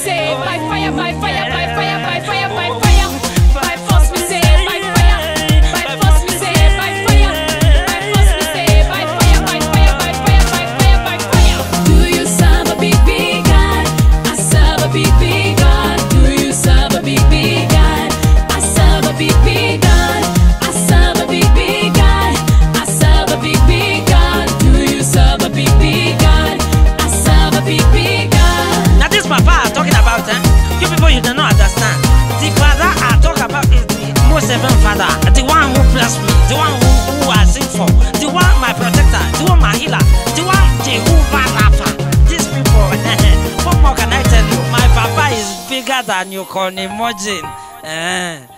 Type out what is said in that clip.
say by fire, by fire, by fire, by fire, by fire. By force we say by fire. By force we say by fire. By force we say by fire, by fire, by fire, by fire, by fire. Do you serve a big God? I serve a big God. Do you serve a big God? I serve a big God. I serve a big God. I serve a big God. Do you serve a big God? I serve a big God. Now this papa I'm talking about, you people you do not understand. The father I talk about is the most heaven father, the one who blessed me, the one who I sing for, the one my protector, the one my healer, the one Jehovah Rapha. These people, what more can I tell you? My papa is bigger than you can imagine.